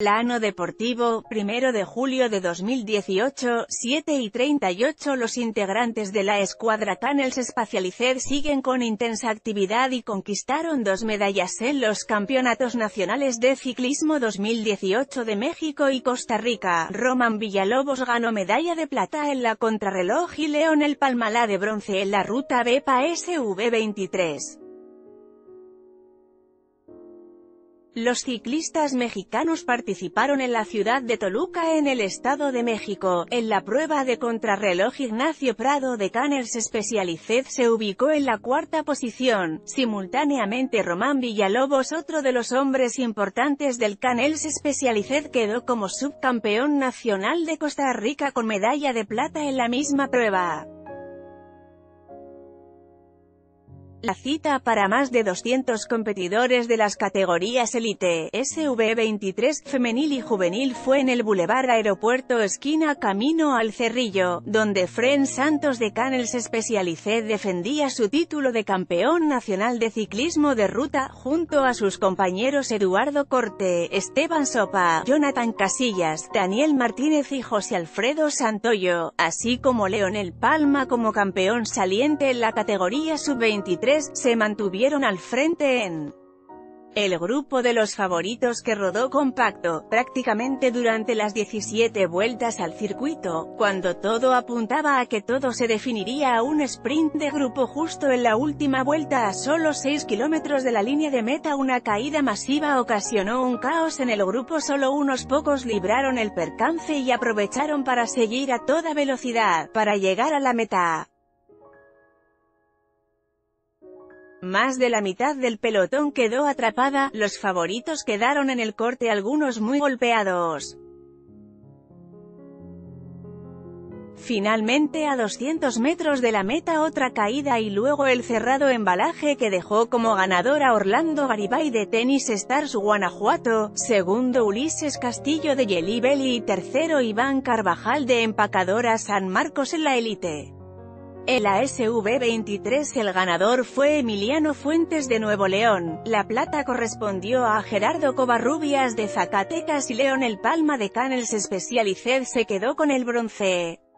Plano deportivo, 1 de julio de 2018, 7:38. Los integrantes de la escuadra Canels Specialized siguen con intensa actividad y conquistaron 2 medallas en los Campeonatos Nacionales de Ciclismo 2018 de México y Costa Rica. Román Villalobos ganó medalla de plata en la contrarreloj y Leonel Palma la de bronce en la ruta Vepa SV23. Los ciclistas mexicanos participaron en la ciudad de Toluca en el Estado de México. En la prueba de contrarreloj Ignacio Prado de Canels Specialized se ubicó en la 4ª posición. Simultáneamente Román Villalobos, otro de los hombres importantes del Canels Specialized, quedó como subcampeón nacional de Costa Rica con medalla de plata en la misma prueba. La cita para más de 200 competidores de las categorías Elite, SV23, femenil y juvenil fue en el Boulevard Aeropuerto esquina Camino al Cerrillo, donde Fren Santos de Canels Specialized defendía su título de campeón nacional de ciclismo de ruta, junto a sus compañeros Eduardo Corte, Esteban Sopa, Jonathan Casillas, Daniel Martínez y José Alfredo Santoyo, así como Leonel Palma como campeón saliente en la categoría sub-23. Se mantuvieron al frente en el grupo de los favoritos, que rodó compacto, prácticamente durante las 17 vueltas al circuito, cuando todo apuntaba a que todo se definiría a un sprint de grupo. Justo en la última vuelta, a solo 6 kilómetros de la línea de meta, una caída masiva ocasionó un caos en el grupo. Solo unos pocos libraron el percance y aprovecharon para seguir a toda velocidad, para llegar a la meta. Más de la mitad del pelotón quedó atrapada, los favoritos quedaron en el corte, algunos muy golpeados. Finalmente, a 200 metros de la meta, otra caída y luego el cerrado embalaje que dejó como ganador a Orlando Garibay de Tennis Stars Guanajuato, segundo Ulises Castillo de Jelly Belly y tercero Iván Carvajal de Empacadora San Marcos en la Elite. En la SV23 el ganador fue Emiliano Fuentes de Nuevo León, la plata correspondió a Gerardo Covarrubias de Zacatecas y Leonel Palma de Canels Specialized se quedó con el bronce.